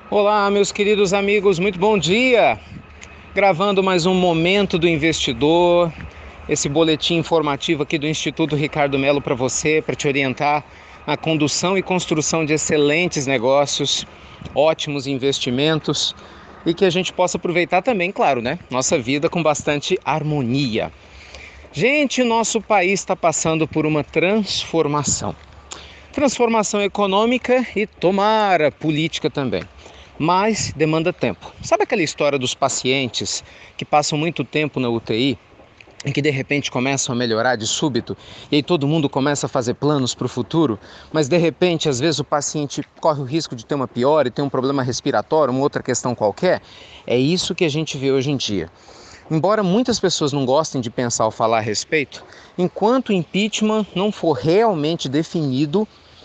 Olá, meus queridos amigos, muito bom dia! Gravando mais um Momento do Investidor, esse boletim informativo aqui do Instituto Ricardo Melo para você, para te orientar na condução e construção de excelentes negócios, ótimos investimentos e que a gente possa aproveitar também, claro, né? Nossa vida com bastante harmonia. Gente, nosso país está passando por uma transformação. Transformação econômica e, tomara, política também. Mas demanda tempo. Sabe aquela história dos pacientes que passam muito tempo na UTI e que de repente começam a melhorar de súbito e aí todo mundo começa a fazer planos para o futuro, mas de repente às vezes o paciente corre o risco de ter uma piora e ter um problema respiratório, uma outra questão qualquer? É isso que a gente vê hoje em dia. Embora muitas pessoas não gostem de pensar ou falar a respeito, enquanto o impeachment não for realmente definido,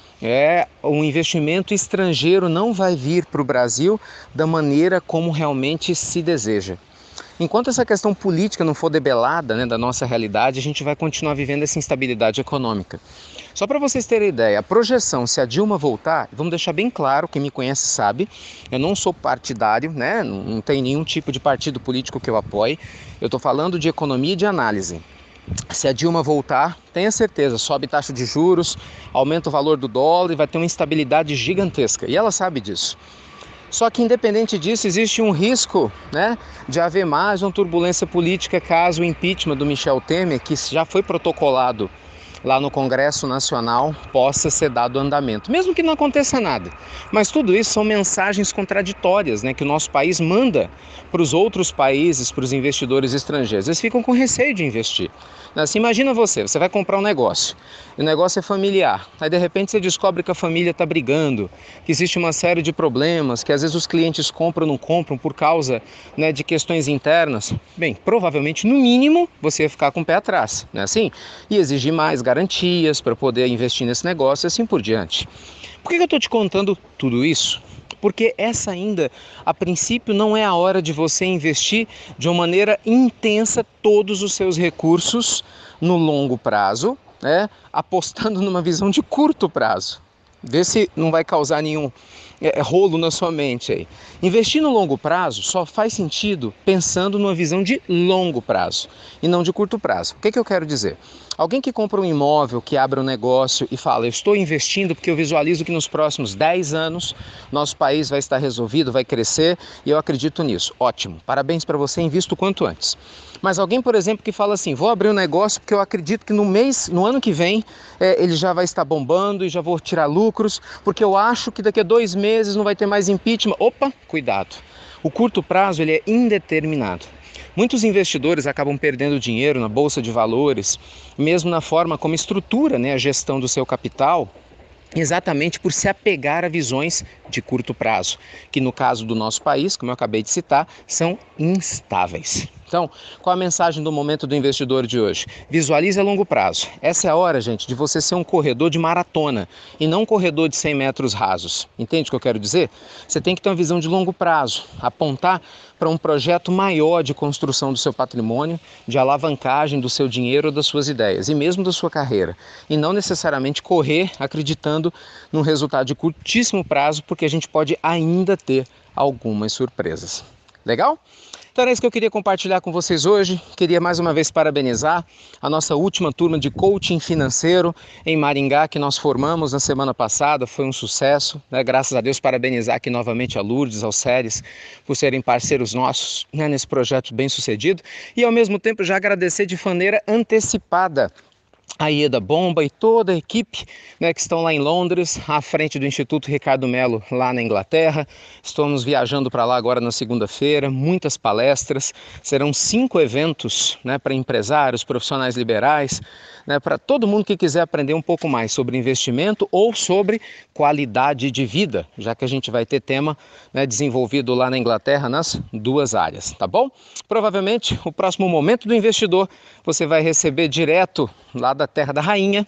o investimento estrangeiro não vai vir para o Brasil da maneira como realmente se deseja. Enquanto essa questão política não for debelada, né, da nossa realidade, a gente vai continuar vivendo essa instabilidade econômica. Só para vocês terem ideia, a projeção, se a Dilma voltar, vamos deixar bem claro, quem me conhece sabe, eu não sou partidário, né, não tem nenhum tipo de partido político que eu apoie, eu estou falando de economia e de análise. Se a Dilma voltar, tenha certeza, sobe taxa de juros, aumenta o valor do dólar e vai ter uma instabilidade gigantesca. E ela sabe disso. Só que independente disso, existe um risco, né, de haver mais uma turbulência política caso o impeachment do Michel Temer, que já foi protocolado lá no Congresso Nacional, possa ser dado andamento, mesmo que não aconteça nada. Mas tudo isso são mensagens contraditórias, né, que o nosso país manda para os outros países, para os investidores estrangeiros. Eles ficam com receio de investir. Assim, imagina você vai comprar um negócio, e o negócio é familiar, aí de repente você descobre que a família está brigando, que existe uma série de problemas, que às vezes os clientes compram ou não compram por causa, né, de questões internas. Bem, provavelmente, no mínimo, você ia ficar com o pé atrás, né, assim? E exigir mais garantias para poder investir nesse negócio e assim por diante. Por que eu estou te contando tudo isso? Porque essa ainda, a princípio, não é a hora de você investir de uma maneira intensa todos os seus recursos no longo prazo, né, apostando numa visão de curto prazo. Vê se não vai causar nenhum rolo na sua mente aí. Investir no longo prazo só faz sentido pensando numa visão de longo prazo e não de curto prazo. O que eu quero dizer? Alguém que compra um imóvel, que abre um negócio e fala, eu estou investindo porque eu visualizo que nos próximos 10 anos nosso país vai estar resolvido, vai crescer e eu acredito nisso. Ótimo, parabéns para você, invista o quanto antes. Mas alguém, por exemplo, que fala assim, vou abrir um negócio porque eu acredito que no ano que vem, ele já vai estar bombando e já vou tirar lucros, porque eu acho que daqui a 2 meses não vai ter mais impeachment. Opa, cuidado. O curto prazo ele é indeterminado. Muitos investidores acabam perdendo dinheiro na bolsa de valores, mesmo na forma como estrutura, né, a gestão do seu capital, exatamente por se apegar a visões de curto prazo, que no caso do nosso país, como eu acabei de citar, são instáveis. Então, qual a mensagem do Momento do Investidor de hoje? Visualize a longo prazo. Essa é a hora, gente, de você ser um corredor de maratona e não um corredor de 100 metros rasos. Entende o que eu quero dizer? Você tem que ter uma visão de longo prazo, apontar para um projeto maior de construção do seu patrimônio, de alavancagem do seu dinheiro ou das suas ideias, e mesmo da sua carreira. E não necessariamente correr acreditando num resultado de curtíssimo prazo, porque a gente pode ainda ter algumas surpresas. Legal? Então era isso que eu queria compartilhar com vocês hoje. Queria mais uma vez parabenizar a nossa última turma de coaching financeiro em Maringá, que nós formamos na semana passada. Foi um sucesso, né? Graças a Deus, parabenizar aqui novamente a Lourdes, ao Séries, por serem parceiros nossos, né, nesse projeto bem sucedido. E ao mesmo tempo já agradecer de maneira antecipada a Ieda Bomba e toda a equipe, né, que estão lá em Londres, à frente do Instituto Ricardo Melo, lá na Inglaterra. Estamos viajando para lá agora na segunda-feira, muitas palestras, serão 5 eventos, né, para empresários, profissionais liberais, né, para todo mundo que quiser aprender um pouco mais sobre investimento ou sobre qualidade de vida, já que a gente vai ter tema, né, desenvolvido lá na Inglaterra nas duas áreas, tá bom? Provavelmente o próximo Momento do Investidor você vai receber direto lá da Terra da Rainha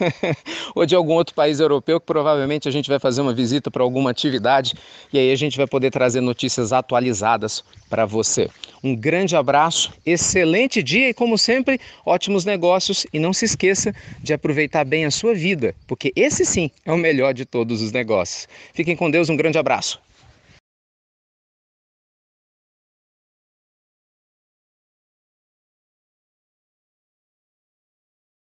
ou de algum outro país europeu, que provavelmente a gente vai fazer uma visita para alguma atividade e aí a gente vai poder trazer notícias atualizadas para você. Um grande abraço, excelente dia e, como sempre, ótimos negócios, e não se esqueça de aproveitar bem a sua vida, porque esse sim é o melhor de todos os negócios. Fiquem com Deus, um grande abraço.